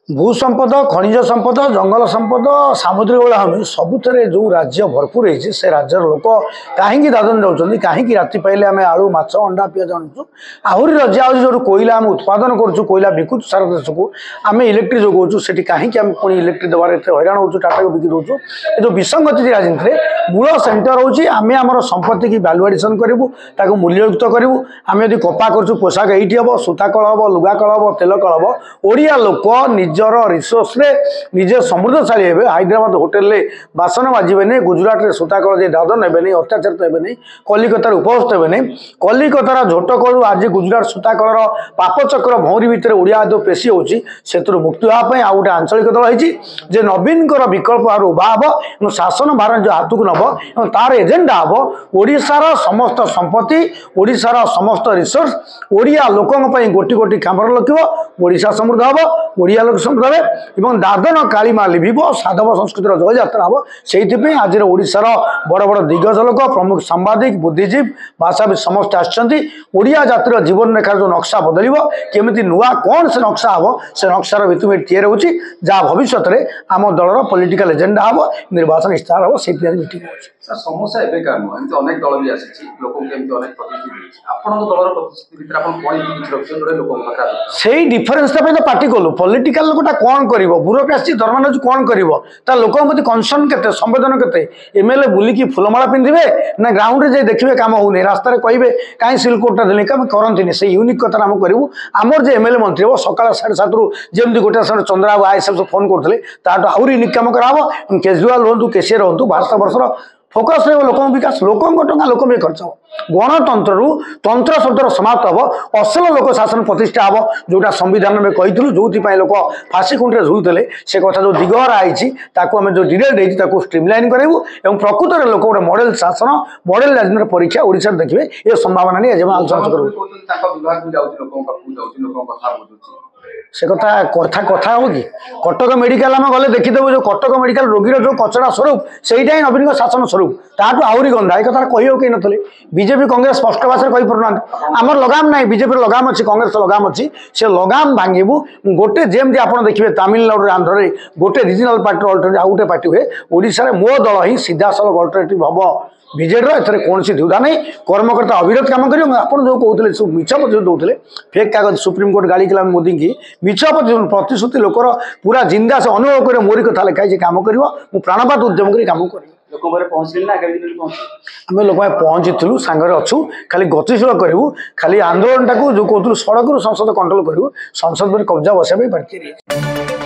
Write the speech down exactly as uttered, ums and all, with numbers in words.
भूसंपद खनिज संपद जंगल संपद सामुद्रिक बेलाभूमि सबुथे जो राज्य भरपूर होती से राज्यर लोक कहीं दादन जाऊँच कहीं राति पाइले आम आलू माछ अंडा पिज आणुचु आहरी राज्य आज जो कोईला आम उत्पादन करुँ कोईला बिकुचु सारा देश को आम इलेक्ट्रिक जोगाऊँ से कहीं पुणी इलेक्ट्रिक देवार हैरान हो टाटा को बिकी दौचु ये जो विसंगति राजनीति में मूल सेंटर हूँ आम आम संपत्ति की भैल्यू एडिशन करूँ मूल्ययुक्त करूँ आम यदि कपा करूँ पोशाक ये हम सूता कल हम लुगा कल हम तेल कल हम ओडिया लोक निजर रिसोर्स रे निजे समृद्धशाली हे हैदराबाद होटेल रे बासन बाजबे नहीं गुजरात रे सूता कल जे दादन हेबे नहीं अत्याचारित हेबे नहीं कलिकतार उपस्थित हेबे नहीं कलिकतार झोट कलू आज गुजरात सूता कलर पापचक्र भौरी भितर ओडिया जो पेशी होची सेतु मुक्ति होगापी आ गए आंचलिक दल होती नवीन विकल्प आर उभा हम शासन भार जो हाथ को नब तार एजेंडा हम ओडिशार समस्त संपत्ति ओडिशार समस्त रिसोर्स ओडिया लोकों गोटी गोटी खामर लखिब ओडिशा समृद्ध हम ओडिया लोक समृद्ध हे एवं दादन कालीमा लिभिब साधव संस्कृतिर जय यात्रा हम से आज ओडिशार बड़ बड़ दिग्गज लोक प्रमुख सांबादिक बुद्धिजीवी भाषाविद समस्त आडिया जातिर जीवन रेखार जो नक्शा बदल केमी नुआ कौन से नक्शा हम से नक्शार भित्तिभूमि तैयार हो जहाँ भविष्य में आम दलर पॉलिटिकल एजेंडा हम निर्वाचन इस्ताहार हम से मीटिंग हो समस्या एबे का नुह एमती अनेक दल भी आसी लोक केमती अनेक प्रतिनिधि आपण दलर प्रतिनिधि भितर आपण कोन किछ रखछन जोडे लोक पका सेही डिफरेंस पे तो पार्टी कलु पॉलिटिकल लोकटा कोन करिवो ब्यूरोक्रेसी धर्मनज कोन करिवो ता लोक प्रति कंसर्न केते संवेदन केते एमएलए बुली की फुलमाला पिंधिबे ना ग्राउंड रे जे देखिबे काम होने रास्ता रे कहबे काई सिलकोटा देले काम करंतिनी से यूनिक कथा हम करिवो हमर जे एमएलए मंत्री हो सकाळ साढ़े सात रु जेमती गोटे समय चंद्रबाबू आईएसएफ से फोन करथले ताटो आउरी यूनिक काम कराबो केजरीवाल होंतु केसीआर होंतु भारत वर्षर फोकस रही लोक विकास लोक टाँग लोक भी खर्च हो गणतंत्र रु तंत्र शब्दर समाप्त हम असल लोक शासन प्रतिष्ठा हम जोटा संविधान में कही जो लोक फाँसी खुंटे झुलते से कथा जो दिगहरा आई आम जो डिलेट होती स्ट्रीमलाइन करूँ और प्रकृत में लोक गोटे मॉडल शासन मॉडल राजनीति परीक्षा ओडिशा देखिए ये संभावना नहीं आज आलोचना करूँ से कथा कथा कथा हो कि कटक मेडिकल आम गले देखीदेव जो कटक मेडिकल रोगीर जो कचड़ा स्वरूप से नवीन शासन स्वरूप ताठू आहरी गंधा ये कथा कही कहीं नथिले बीजेपी कांग्रेस स्पष्ट भाषा कही पार आमर लगाम ना बीजेपी लगाम अच्छी कांग्रेस लगाम अच्छी से लगाम भांगू गोटे जेमती आप देखिए तमिलनाडु आंध्र में गोटे रिजनाल पार्टी अल्टरनेटिव आउ गोटे पार्टी हुए ओडिशा रे मो दल ही सीधा साल अल्टरनेटिव हम बीजेडी एथर कौन द्विधा नहीं कर्मकर्ता अविरत काम कर जो कहते सब मिछ प्रतिश्रुति दौले फेक कागज सुप्रीम कोर्ट गाड़ी कला मोदी की मिछ प्रतिश्रुति लोकर पूरा जिंदा से अनुभव कर मोरी कथा लिखाई काम कर प्राणपात उद्यम कर काम कर आम लोक पहुँचीलु सांगे अच्छु खाली गतिशील करूँ खाली आंदोलन टाक जो कहूँ सड़क संसद कंट्रोल करूँ संसद में कब्जा बसाई पार्टी।